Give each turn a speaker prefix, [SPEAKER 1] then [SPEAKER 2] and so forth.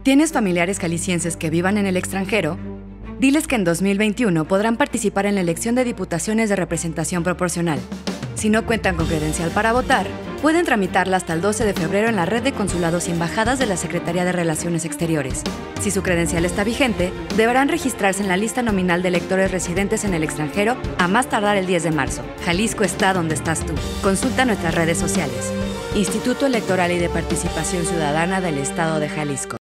[SPEAKER 1] ¿Tienes familiares jaliscienses que vivan en el extranjero? Diles que en 2021 podrán participar en la elección de diputaciones de representación proporcional. Si no cuentan con credencial para votar, pueden tramitarla hasta el 12 de febrero en la red de consulados y embajadas de la Secretaría de Relaciones Exteriores. Si su credencial está vigente, deberán registrarse en la lista nominal de electores residentes en el extranjero a más tardar el 10 de marzo. Jalisco está donde estás tú. Consulta nuestras redes sociales. Instituto Electoral y de Participación Ciudadana del Estado de Jalisco.